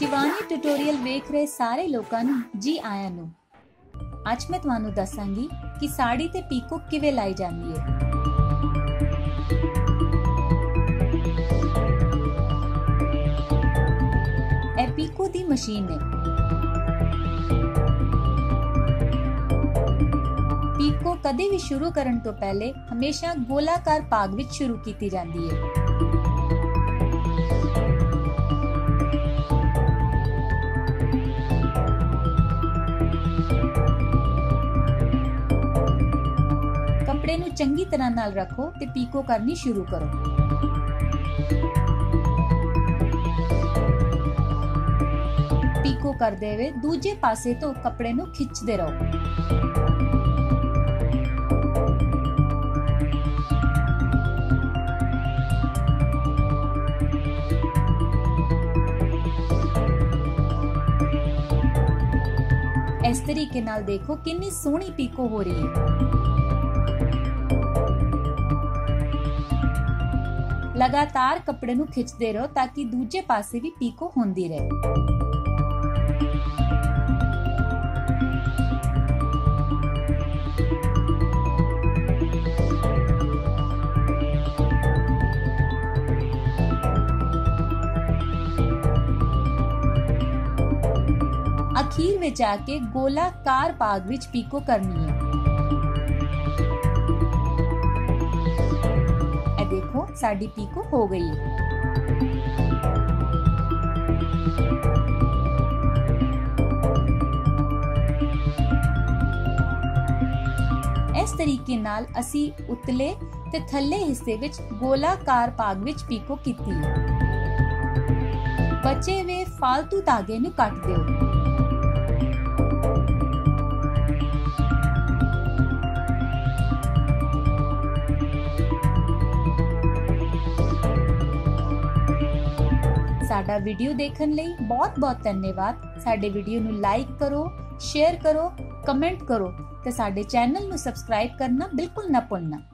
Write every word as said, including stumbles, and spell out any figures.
Shivani tutorial वेख रहे सारे लोगों ਨੂੰ जी आया ਨੂੰ। ਅੱਜ मैं ਤੁਹਾਨੂੰ ਦੱਸਾਂਗੀ कि साड़ी ते पीको किवें लाई जांदी है। ਇਹ पीको दी मशीन है। पीको कदे भी शुरू करन तो पहले हमेशा गोलाकार भाग विच शुरू की जाती है। कपड़े नू चंगी तरह नाल रखो ते पीको करनी शुरू करो। पीको करदे हुए दूजे पासे तो कपड़े नू खिंचदे रहो। इस तरीके नाल देखो कितनी सोहनी पीको हो रही है। लगातार कपड़े नू खिंचते रहो ताकि दूजे पासे भी पीको होंदी रहे। अखीर में जाके गोलाकार भाग विच पीको करनी है। देखो साड़ी पीको हो गई है। इस तरीके नाल असी उतले ते थल्ले हिस्से विच गोलाकार भाग विच पीको कीती है। बचे हुए फालतू धागे नू कट दिओ। साडा वीडियो देखने लई बहुत बहुत धन्यवाद। साडे वीडियो नू लाइक करो, शेयर करो, कमेंट करो ते साडे चैनल नू सब्सक्राइब करना बिल्कुल ना भुलना।